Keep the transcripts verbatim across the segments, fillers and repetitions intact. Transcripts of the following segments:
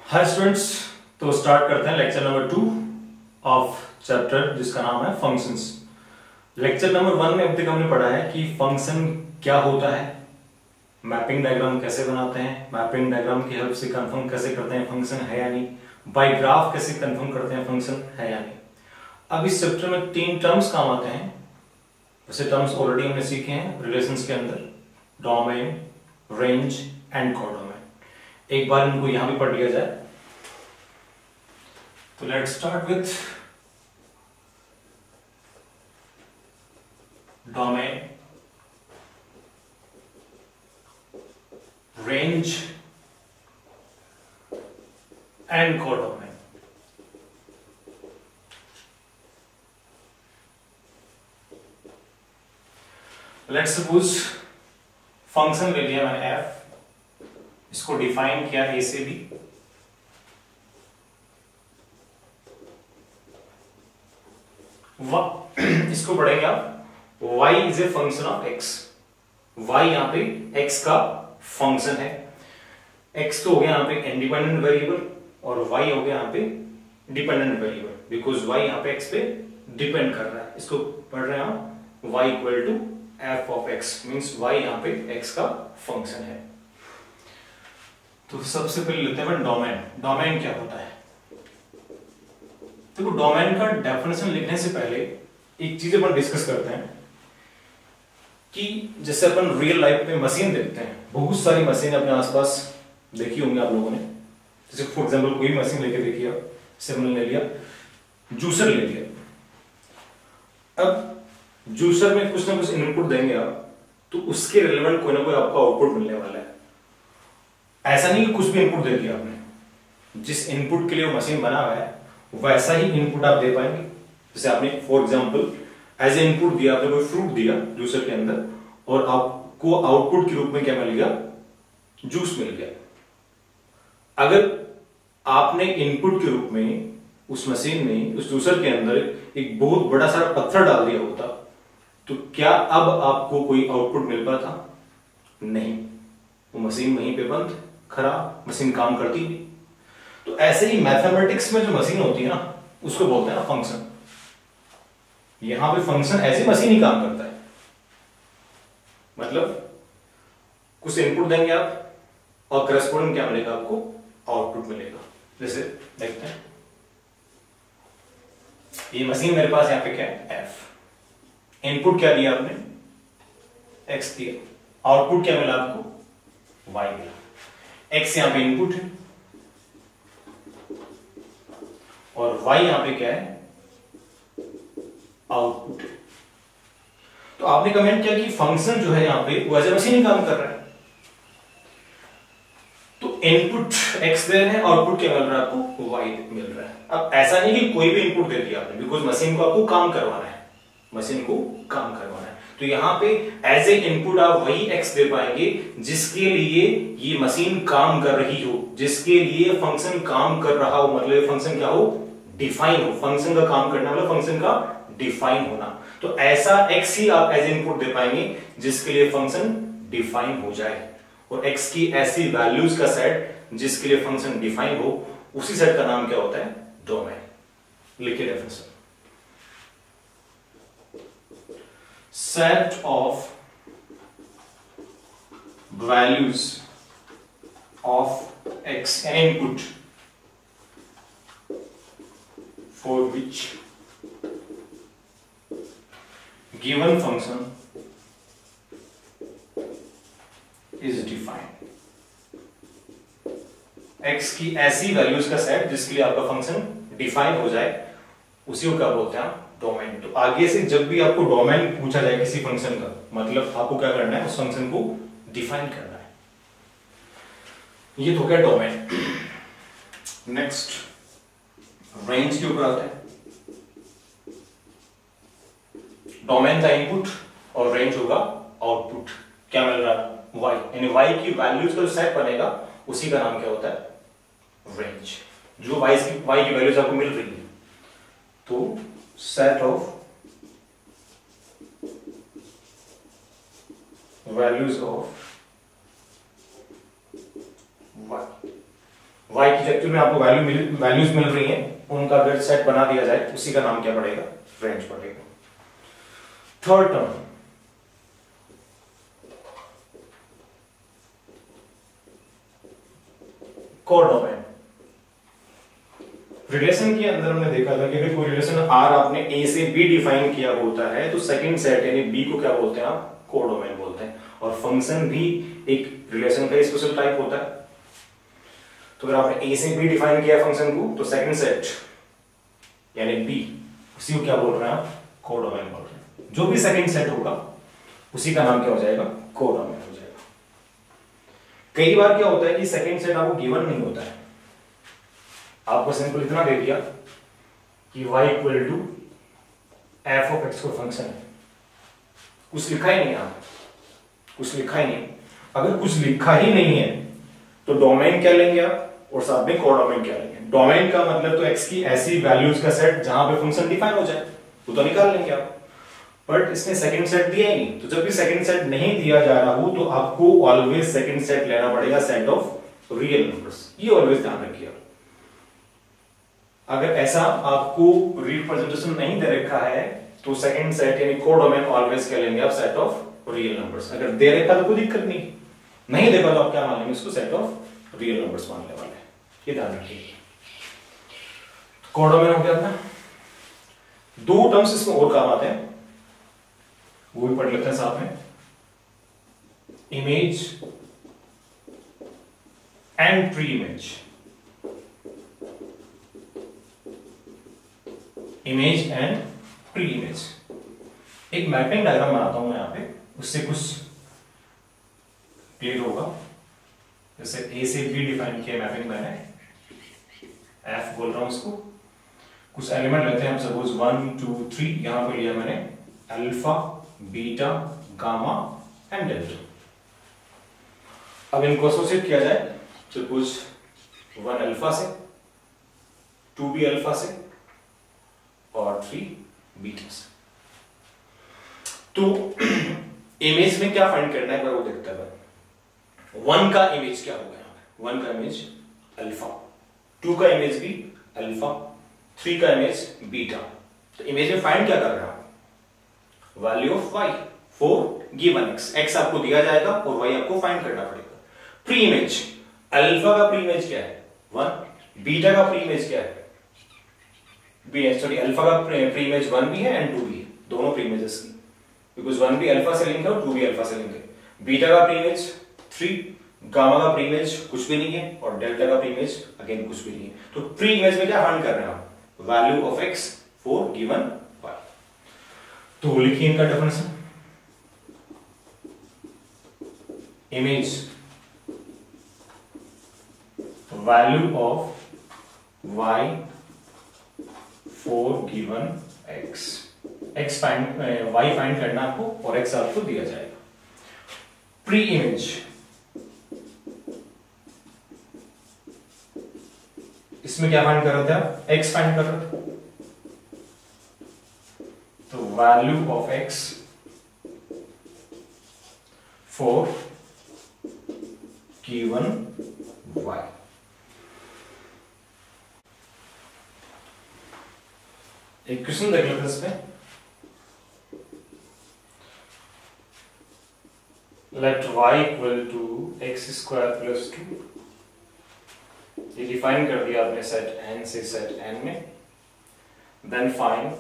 Hi students, तो start करते हैं lecture number two of chapter जिसका नाम है फंक्शंस। लेक्चर नंबर वन में अब तक हमने पढ़ा है कि फंक्शन क्या होता है, मैपिंग डायग्राम कैसे बनाते हैं, मैपिंग डायग्राम की हेल्प से कंफर्म कैसे करते हैं फंक्शन है या नहीं, बाय ग्राफ कैसे कंफर्म करते हैं फंक्शन है या नहीं। अब इस चैप्टर में तीन टर्म्स काम आते हैं। वैसे टर्म्स ऑलरेडी हमने सीखे हैं रिलेशंस के अंदर, डोमेन, रेंज एंड कोडोमेन। एक बार इनको यहां भी पढ़ लिया जाए। तो let's start with domain, range and codomain. Let's suppose function ले लिया मैंने एफ, इसको डिफाइन किया ए से बी। इसको पढ़ेंगे आप y is a function of x। y यहां पे x का फंक्शन है। x तो हो गया यहां पे इंडिपेंडेंट वेरिएबल और y हो गया यहां पे डिपेंडेंट वेरिएबल, बिकॉज y यहां पे x पे डिपेंड कर रहा है। इसको पढ़ रहे हैं हम y equal to F of x, means y यहां पे x का फंक्शन है। तो सबसे पहले लेते हैं डोमेन। डोमेन क्या होता है? देखो, डोमेन का डेफिनेशन लिखने से पहले एक चीज अपन डिस्कस करते हैं कि जैसे अपन रियल लाइफ में मशीन देखते हैं, बहुत सारी मशीन अपने आसपास देखी होंगी आप लोगों ने। जैसे फॉर एग्जांपल कोई मशीन लेके देखिए, जैसे हमने ले लिया जूसर ले लिया। अब जूसर में कुछ ना कुछ इनपुट देंगे आप, तो उसके रिलेवेंट कोई ना कोई आपको आउटपुट मिलने वाला है। ऐसा नहीं कि कुछ भी इनपुट दे दिया आपने, जिस इनपुट के लिए वो मशीन बना हुआ है वैसा ही इनपुट आप दे पाएंगे। जैसे आपने for example as a input दिया, आपने कोई फ्रूट दिया जूसर के अंदर, और आपको आउटपुट के रूप में क्या मिल गया? जूस मिल गया। अगर आपने इनपुट के रूप में उस मशीन में, उस जूसर के अंदर एक बहुत बड़ा सारा पत्थर डाल दिया होता, तो क्या अब आपको कोई आउटपुट मिल पाता? नहीं, वो मशीन वहीं पे बंद, खराब, मशीन काम करती नहीं। तो ऐसे ही मैथमेटिक्स में जो मशीन होती है ना, उसको बोलते हैं ना फंक्शन। यहां पे फंक्शन ऐसी मशीन ही काम करता है। मतलब कुछ इनपुट देंगे आप और करस्पॉन्डिंग क्या मिलेगा आपको? आउटपुट मिलेगा। जैसे देखते हैं, ये मशीन मेरे पास यहां पे क्या है? एफ। इनपुट क्या दिया आपने? एक्स दिया। आउटपुट क्या मिला आपको? वाई मिला। एक्स यहां पे इनपुट है और y यहां पे क्या है? आउटपुट। तो आपने कमेंट किया कि फंक्शन जो है यहां पे वो एज ए मशीन ही काम कर रहा है। तो इनपुट x दे रहे हैं, आउटपुट क्या मिल रहा है आपको? y मिल रहा है। अब ऐसा नहीं कि कोई भी इनपुट दे दिया आपने, बिकॉज मशीन को आपको काम करवाना है, मशीन को काम करवाना है। तो यहां पे एज ए इनपुट आप वही x दे पाएंगे जिसके लिए ये मशीन काम कर रही हो, जिसके लिए फंक्शन काम कर रहा हो। मतलब फंक्शन क्या हो? डिफाइन हो। फंक्शन का काम करना मतलब फंक्शन का डिफाइन होना। तो ऐसा x ही आप एज इनपुट दे पाएंगे जिसके लिए फंक्शन डिफाइन हो जाए, और x की ऐसी वैल्यूज का सेट जिसके लिए फंक्शन डिफाइन हो, उसी सेट का नाम क्या होता है? डोमेन। लिखिए definition, set of values of x, an input for which given function is defined। x की ऐसी वैल्यूज का सेट जिसके लिए आपका फंक्शन डिफाइन हो जाए, उसी को क्या बोलते हैं? डोमेन। तो आगे से जब भी आपको डोमेन पूछा जाए किसी फंक्शन का, मतलब आपको क्या करना है? उस फंक्शन को डिफाइन करना है। ये तो क्या डोमेन। नेक्स्ट रेंज के ऊपर आता है। डोमेन का इनपुट और रेंज होगा आउटपुट। क्या मिल रहा है? y, यानी y की वैल्यूज का जो सेट बनेगा उसी का नाम क्या होता है? रेंज। जो y की y की वैल्यूज आपको मिल रही है, तो set of values of y y की एक्चुअली में आपको वैल्यू मिल वैल्यूज मिल रही हैं, उनका अगर सेट बना दिया जाए उसी का नाम क्या पड़ेगा? रेंज पड़ेगा। Third term, codomain. रिलेशन के अंदर हमने देखा था कि अगर कोई रिलेशन आर आपने ए से बी डिफाइन किया होता है तो सेकंड सेट यानी बी को क्या बोलते हैं आप? कोडोमेन बोलते हैं। और फंक्शन भी एक रिलेशन का स्पेशल टाइप होता है। तो अगर आपने ए से बी डिफाइन किया फंक्शन को तो सेकंड सेट यानी बी, उसी को क्या बोल रहे हैं आप? कोडोमेन बोल रहे हैं। जो भी सेकंड सेट होगा उसी का नाम क्या हो जाएगा? कोडोमेन हो जाएगा। कई बार क्या होता है कि सेकंड सेट आपको गिवन नहीं होता है, आपको सिंपल इतना दे दिया कि y equal to F of X को फंक्शन है, कुछ लिखा ही नहीं, आप कुछ लिखा ही नहीं। अगर कुछ लिखा ही नहीं है तो डोमेन क्या लेंगे आप, और साथ में कोडोमेन क्या लेंगे? डोमेन का मतलब तो x की ऐसी वैल्यूज का सेट जहां पे फंक्शन डिफाइन हो जाए, वो तो निकाल लेंगे आप। बट इसने सेकंड सेट दिया ही नहीं, तो जब भी सेकंड सेट नहीं दिया जा रहा हो तो आपको ऑलवेज सेकंड सेट लेना पड़ेगा, सेट ऑफ रियल नंबर्स। ये ऑलवेज ध्यान रखिए। अगर ऐसा आपको रिप्रेजेंटेशन नहीं दे रखा है तो सेकंड सेट यानी कोडोमेन ऑलवेज क्या लेंगे आप? Set of real numbers. अगर दे रखा तो कोई दिक्कत नहीं, नहीं देखा तो आप क्या मान लेंगे? इसको सेट ऑफ रियल नंबर्स मानने वाले हैं। ये ध्यान रखिए। कोडोमेन हो गया अपना। दो टर्म्स इसमें और काम आते हैं, वो भी पढ़ लेते हैं साथ में। Image and pre image. Image and pre image. एक मैपिंग डायग्राम बनाता हूं मैं यहां पे, उससे कुछ क्लियर होगा। जैसे ए से बी डिफाइन किया मैपिंग मैंने, एफ बोल रहा हूं इसको। कुछ एलिमेंट लेते हैं हम, सपोज वन टू थ्री, यहां पर लिया मैंने alpha, beta, gamma and delta. अब इनको एसोसिएट किया जाए, सपोज वन अल्फा से, टू भी अल्फा से और थ्री बीटा से। तो इमेज में क्या फाइंड करना है वो देखते हैं। वन का इमेज क्या होगा? यहाँ पे वन का इमेज अल्फा, टू का इमेज भी अल्फा, थ्री का इमेज बीटा। तो इमेज में फाइंड क्या कर रहा हूं? Value of Y for given X. X आपको दिया जाएगा और वाई आपको फाइंड करना पड़ेगा। प्री इमेज, अल्फा का प्री इमेज क्या है? वन। बीटा का प्री इमेज क्या है? सॉरी अल्फा का प्री इमेज वन भी है एंड टू भी है, दोनों प्री इमेजेस की, बिकॉज वन भी अल्फा से लिंक है और टू भी अल्फा से लिंक है। बीटा का प्री इमेज थ्री, गामा का प्री इमेज कुछ भी नहीं है और डेल्टा का प्री इमेज अगेन कुछ भी नहीं है। तो प्री इमेज में क्या फाइंड कर रहे हैं हम? Value of X for given Y. तो लिखिए इनका definition. Image value of Y for given x। x find y find करना आपको और x आपको दिया जाएगा। प्री इमेज, इसमें क्या फाइंड कर रहे थे आप? x फाइंड कर रहे थे। तो value of x for given y। एक क्वेश्चन देख लेते हैं इसमें। Let y equal to X square plus two. ये डिफाइन कर दिया आपने सेट n से सेट n में। Then find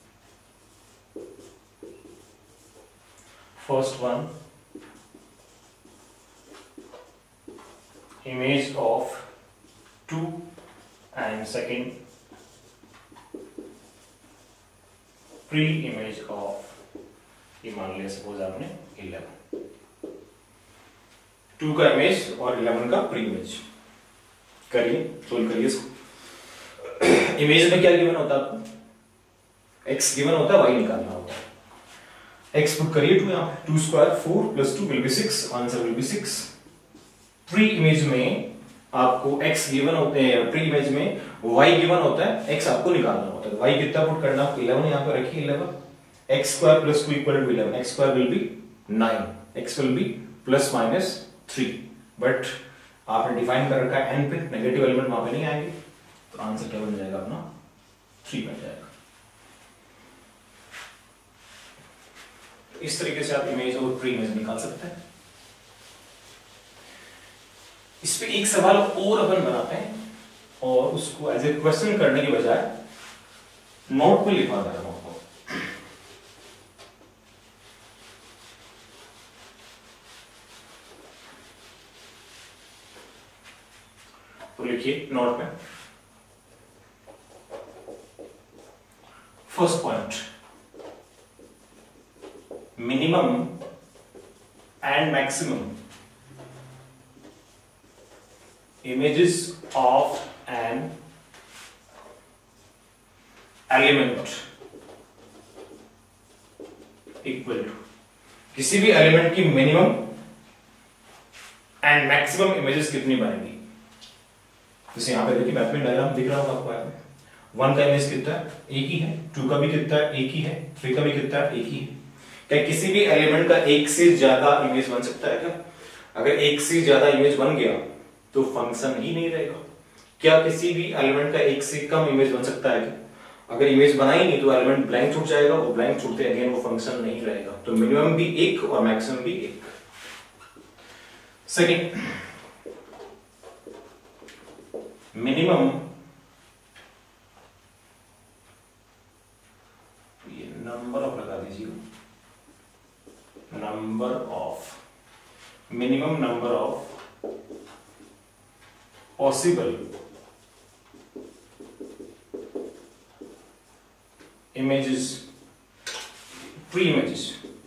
first one image of two and second pre image of, ये मान लिया सपोज आपने इलेवन। टू का इमेज और इलेवन का प्री इमेज करिए, सोल्व करिए इसको। इमेज में क्या गिवन होता है आपको? एक्स गिवन होता है, वाई निकालना होता है। एक्स पुट करिए टू, यहाँ two square four plus two will be six, answer will be six. Pre image में आपको x गिवन होते हैं, प्री इमेज में y गिवन होता है, x आपको निकालना होता है। y कितना पुट करना आपको? इलेवन यहां पर रखिए, eleven. x square plus two equal to eleven, x square will be nine, x will be plus minus three. But आपने डिफाइन कर रखा है एन पे, नेगेटिव एलिमेंट वहां पे नहीं आएंगे, तो आंसर क्या बन जाएगा अपना थ्री बन जाएगा। तो इस तरीके से आप इमेज और प्री इमेज निकाल सकते हैं। इस पे एक सवाल और अपन बनाते हैं और उसको एज ए क्वेश्चन करने की बजाय नोट पे लिखवा दे रहा हूं आपको। तो लिखिए नोट में, first point, minimum and maximum images of an element equal to, किसी भी एलिमेंट की मिनिमम एंड मैक्सिमम इमेजेस कितनी बनेगी। जैसे यहां पे देखिए मैपिंग डायग्राम दिख रहा होगा आपको, यहाँ पे वन का इमेज कितना है, एक ही है, टू का भी कितना है, एक ही है, थ्री का भी कितना है, एक ही है। क्या किसी भी एलिमेंट का एक से ज्यादा इमेज बन सकता है क्या? अगर एक से ज्यादा इमेज बन गया तो फंक्शन ही नहीं रहेगा। क्या किसी भी एलिमेंट का एक से कम इमेज बन सकता है क्या? अगर इमेज बनाई नहीं तो एलिमेंट ब्लैंक छूट जाएगा, वो ब्लैंक छूटते अगेन वो फंक्शन नहीं रहेगा। तो मिनिमम भी एक और मैक्सिमम भी एक। सेकंड, मिनिमम, ये नंबर ऑफ लगा दीजिए, number of, minimum number of possible images, pre-images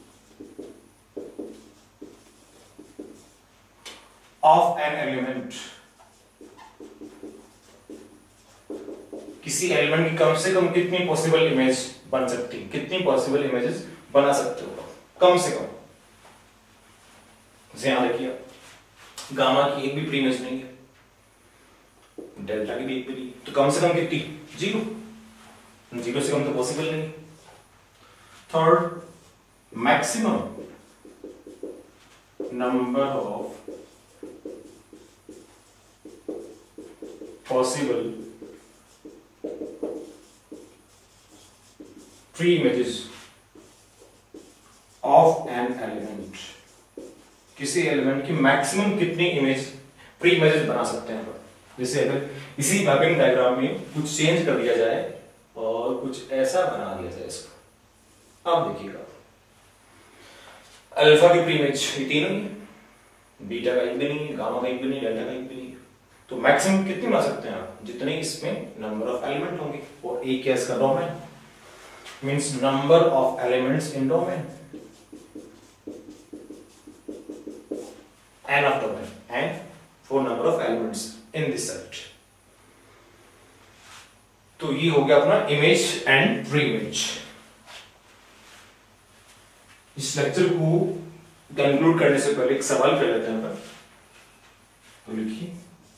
of an element, किसी एलिमेंट की कम से कम कितनी पॉसिबल इमेज बन सकती है, कितनी पॉसिबल इमेजेस बना सकते हो कम से कम। ध्यान रखिए गामा की एक भी प्री इमेज नहीं है, डेल्टा की भी एक भी नहीं, तो कम से कम कितनी, जीरो, जीरो से कम तो पॉसिबल नहीं। Third, maximum number of possible pre images of an element, किसी एलिमेंट की मैक्सिमम कितनी इमेज प्री इमेजेस बना सकते हैं। जैसे अगर इसी मैपिंग डायग्राम में कुछ चेंज कर दिया जाए और कुछ ऐसा बना दिया जाए इसको, अब देखिएगा अल्फा की प्री इमेज ये तीनों ही, बीटा का एक भी नहीं, गामा का एक भी नहीं, डेल्टा का एक भी नहीं, तो मैक्सिमम कितनी बना सकते हैं आप, जितने इसमें नंबर ऑफ एलिमेंट होंगे। और एक क्या इसका domain, means number of elements in domain, n of domain, and for number of elements in this set। तो ये हो गया अपना इमेज एंड प्री इमेज। इस लेक्चर को कंक्लूड करने से पहले एक सवाल कर लेते हैं। तो लिखिए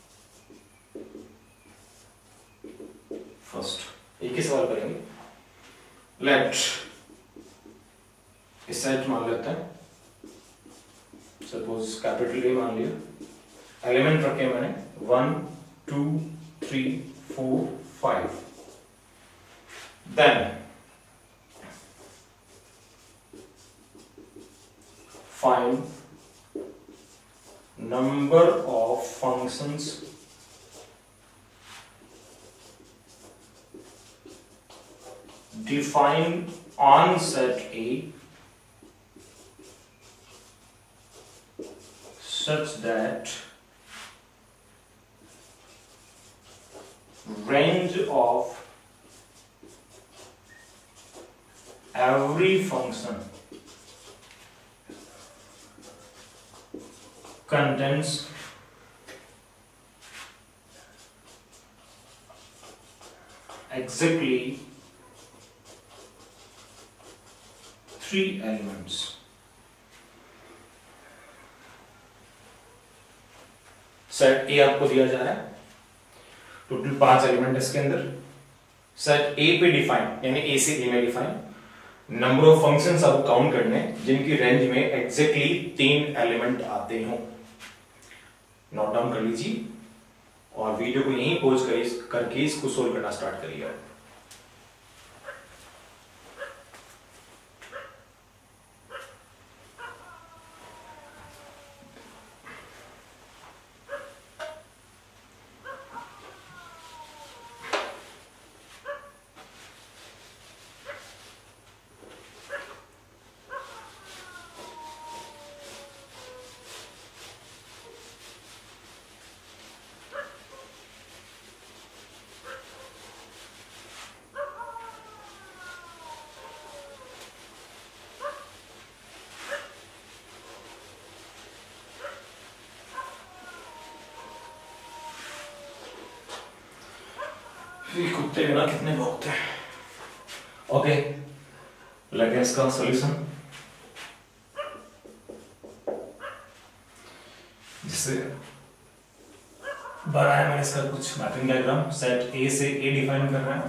फर्स्ट, एक ही सवाल करेंगे। लेट इस सेट मान लेते हैं, सपोज कैपिटल ए मान लिया, एलिमेंट रखे मैंने one two three four five, then find number of functions defined on set A such that range of every function contains exactly three elements। Set A आपको दिया जा रहा है, टोटल पांच एलिमेंट इसके अंदर। सेट ए पे डिफाइन यानी ए से ए में डिफाइन नंबर ऑफ फंक्शंस आपको काउंट करने जिनकी रेंज में एग्जैक्टली तीन एलिमेंट आते हो। नोट डाउन कर लीजिए और वीडियो को यहीं पॉज करके इसको सोल्व करना स्टार्ट करिए। कुत्ते बिना कितने भौंकते हैं। ओके, लगे इसका सॉल्यूशन, जिससे बनाया मैंने इसका कुछ मैपिंग डायग्राम। सेट ए से ए डिफाइन कर रहे हैं,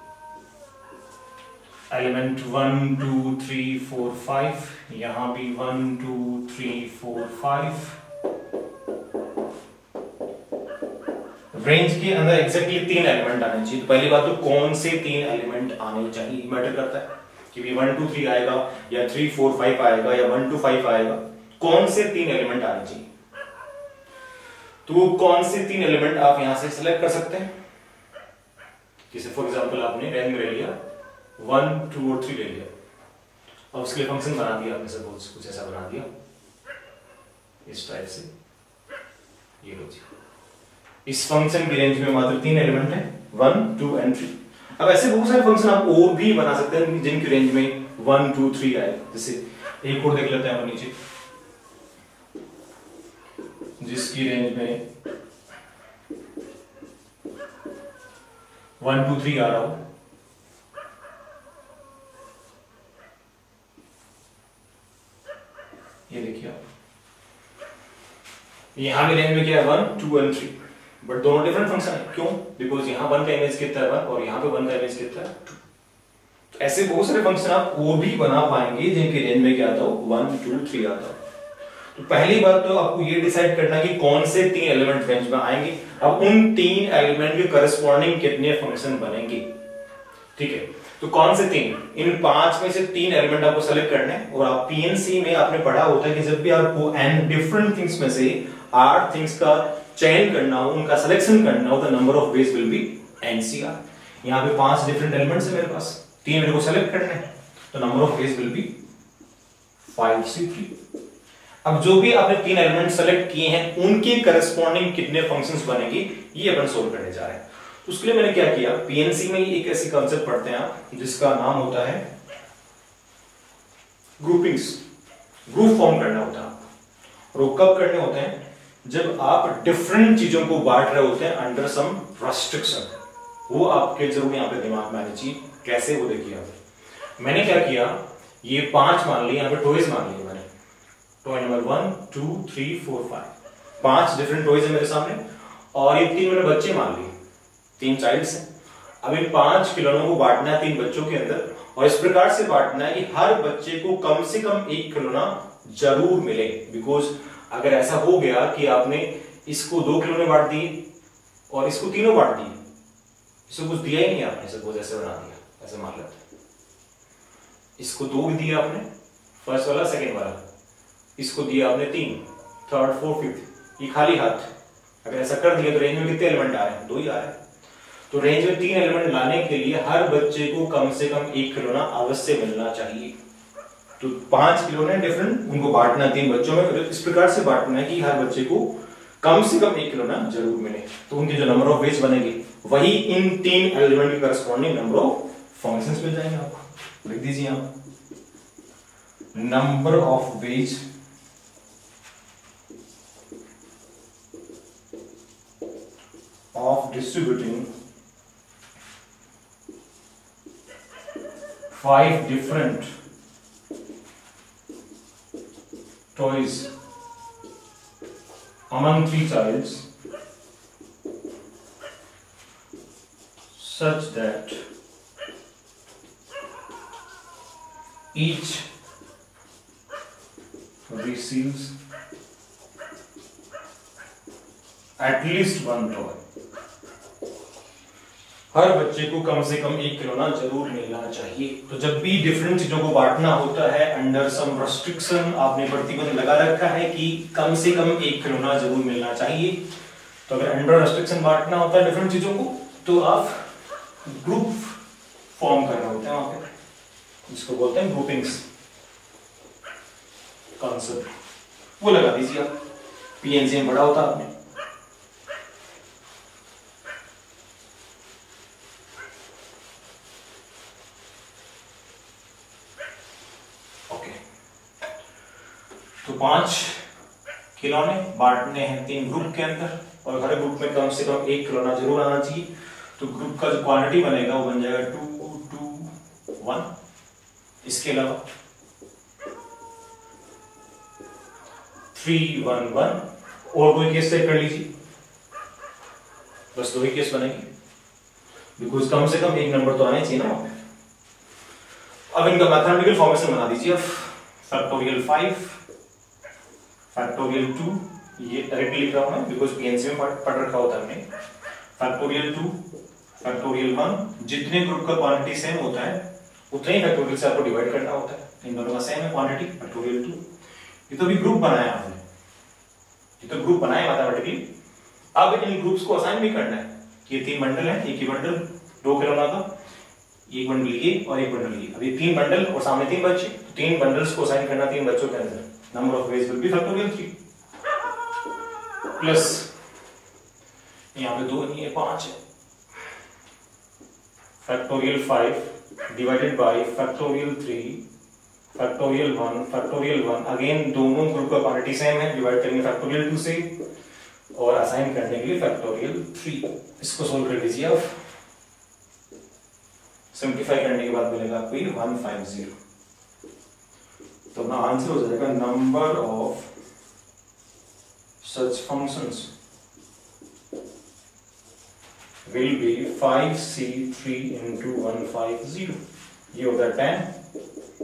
element one two three four five, यहां भी one two three four five. Range के अंदर एग्जैक्टली तीन एलिमेंट आने चाहिए। तो पहली बात तो कौन से तीन एलिमेंट आने चाहिए मैटर करता है कि भी वन टू थ्री आएगा या थ्री फोर फाइव आएगा या वन टू फाइव आएगा, कौन से तीन एलिमेंट आने चाहिए। तो कौन से तीन एलिमेंट आप यहां से सिलेक्ट कर सकते हैं। जैसे फॉर एग्जांपल आपने रेंज में ले लिया वन टू और थ्री ले लिया और उसके लिए फंक्शन बना दिया आपने, सपोज कुछ ऐसा बना दिया इस टाइप से, ये लो जी। इस फंक्शन की रेंज में मात्र तीन एलिमेंट है, वन टू एंड थ्री। अब ऐसे बहुत सारे फंक्शन आप और भी बना सकते हैं जिनकी रेंज में वन टू थ्री आए। जैसे एक और देख लेते हैं हम नीचे, जिसकी रेंज में वन टू थ्री आ रहा हो। ये देखिए आप, यहां भी रेंज में क्या है one two and three, but दोनों डिफरेंट फंक्शन है। क्यों? बिकॉज यहां वन का इमेज कितना है वन और यहां पे वन का इमेज कितना है टू। तो ऐसे बहुत सारे फंक्शन आप वो भी बना पाएंगे जिनकी रेंज में क्या आता हो वन टू थ्री आता हो। तो पहली बात तो आपको ये डिसाइड करना कि कौन से तीन एलिमेंट रेंज में आएंगे। अब उन तीन एलिमेंट के करस्पॉन्डिंग कितने फंक्शन बनेंगे, ठीक है। तो कौन से तीन, इन पांच में से तीन एलिमेंट आपको सेलेक्ट करने हैं। और आप पीएनसी में आपने पढ़ा होता है कि जब भी आपको एन डिफरेंट थिंग्स में से आठ थिंग्स का चयन करना हो, उनका सिलेक्शन करना हो, the number of ways will be nCr. यहां पे पांच डिफरेंट एलिमेंट्स है मेरे पास, तीन मेरे को सेलेक्ट करने हैं, तो number of ways will be five C three. अब जो भी आपने तीन एलिमेंट सेलेक्ट किए हैं उनके करस्पॉन्डिंग कितने फंक्शंस बनेंगे ये अपन सोल्व करने जा रहे हैं। तो उसके लिए मैंने क्या किया, पीएनसी में एक ऐसी कॉन्सेप्ट पढ़ते हैं आप जिसका नाम होता है ग्रुपिंग्स। ग्रुप फॉर्म करना होता है और वो कब करने होते हैं, जब आप डिफरेंट चीजों को बांट रहे होते हैं अंडर सम रेस्ट्रिक्शन। वो आपके जरूर यहां पे दिमाग में आनी चाहिए। कैसे, वो देखिए आप। मैंने क्या किया, ये पांच मान लिए, यहां पे टॉयज मान लिए मैंने, toy number one two three four five, पांच डिफरेंट टॉयज है मेरे सामने। और ये तीन मैंने बच्चे मान लिए, तीन चाइल्ड्स हैं। अब इन पांच खिलौनों को बांटना है तीन बच्चों के अंदर, और इस प्रकार से बांटना है कि हर बच्चे को कम से कम एक खिलौना जरूर मिले। बिकॉज अगर ऐसा हो गया कि आपने इसको दो खिलौने बांट दिए और इसको तीनों बांट दिए, इसको कुछ दिया ही नहीं आपने, सपोज ऐसे बना दिया, ऐसे मान लेते हैं, इसको दो भी दिया आपने, फर्स्ट वाला सेकंड वाला, इसको दिया आपने तीन, थर्ड फोर्थ फिफ्थ, ये खाली हाथ। अगर ऐसा कर दिया तो रेंज में कितने एलिमेंट आ रहे हैं, दो ही आ रहे हैं। तो रेंज में तीन एलिमेंट लाने के लिए हर बच्चे को कम से कम एक खिलौना अवश्य मिलना चाहिए। तो पांच खिलौने डिफरेंट, उनको बांटना तीन बच्चों में, इस प्रकार से बांटना है कि हर बच्चे को कम से कम एक खिलौना जरूर मिले। तो उनके जो नंबर ऑफ वेज बनेगी वही इन तीन एलिमेंट के करस्पॉन्डिंग नंबर ऑफ फंक्शंस मिल जाएंगे आपको। लिख दीजिए आप, number of ways of distributing five different toys among three childs such that each receives at least one toy. हर बच्चे को कम से कम एक खिलौना जरूर मिलना चाहिए। तो जब भी डिफरेंट चीजों को बांटना होता है अंडर सम रेस्ट्रिक्शन, आपने प्रतिबंध लगा रखा है कि कम से कम एक खिलौना जरूर मिलना चाहिए। तो अगर अंडर रेस्ट्रिक्शन बांटना होता है डिफरेंट चीजों को, तो आप ग्रुप फॉर्म करना होता है वहां पे, जिसको बोलते हैं ग्रुपिंग्स कॉन्सेप्ट, वो लगा दीजिए आप। पीएनजी में बड़ा होता आपने। ओके, तो पांच खिलौने बांटने हैं तीन ग्रुप के अंदर, और हर ग्रुप में कम से कम एक खिलौना जरूर आना चाहिए। तो ग्रुप का जो क्वांटिटी बनेगा वो बन जाएगा टू टू वन। इसके अलावा थ्री वन वन, और कोई केस चेक कर लीजिए, बस दो ही केस बनेंगे, बिकॉज कम से कम एक नंबर तो आने चाहिए ना। अब इनका मैथमेटिकल फॉर्मेशन बना दीजिए। फैक्टोरियल फाइव, फैक्टोरियल टू, ये डायरेक्टली लिख रहा हूं मैं बिकॉज पीएनसी में पढ़ रखा होता है हमने। फैक्टोरियल टू, फैक्टोरियल वन, जितने ग्रुप का क्वांटिटी सेम होता है उतने ही फैक्टोरियल से आपको डिवाइड करना होता है। इन दोनों का सेम है क्वांटिटी, फैक्टोरियल टू। ये तो भी ग्रुप बनाया आपने, ये तो ग्रुप बनाया मैथमेटिकली। अब इन ग्रुप्स को असाइन भी करना है कि ये तीन बंडल है, एक ही बंडल दो खिलौना का, एक बंडल ये और एक बंडल ये। अब ये तीन बंडल और सामने तीन बच्चे, तो तीन बंडल्स को असाइन करना तीन बच्चों के अंदर। Number of ways will be factorial three, plus यहाँ पे दो नहीं है पांच है, factorial five divided by factorial three, factorial one, factorial one. Again दोनों ग्रुप का क्वांटिटी सेम है, डिवाइड करेंगे फैक्टोरियल टू से और असाइन करने के लिए फैक्टोरियल थ्री। इसको सोल्व कर लीजिए आप, सिंप्लीफाई करने के बाद मिलेगा आपको ये वन फाइव जीरो। तो अपना आंसर हो जाएगा number of such functions will be five C three into one five zero. ये होता है ten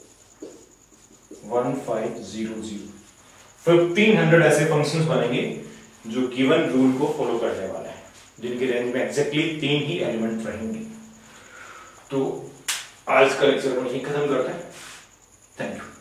one five zero zero. Fifteen hundred ऐसे फंक्शंस बनेंगे जो गिवन रूल को फॉलो करने वाले हैं, जिनके रेंज में एग्जैक्टली तीन ही एलिमेंट रहेंगे। तो आज का लेक्चर हम यही खत्म करते हैं। Thank you.